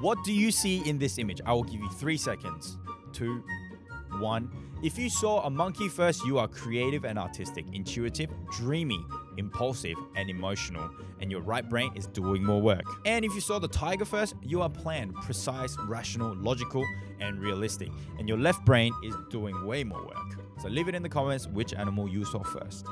What do you see in this image? I will give you 3 seconds. 2, 1. If you saw a monkey first, you are creative and artistic, intuitive, dreamy, impulsive, and emotional, and your right brain is doing more work. And if you saw the tiger first, you are planned, precise, rational, logical, and realistic, and your left brain is doing way more work. So leave it in the comments which animal you saw first.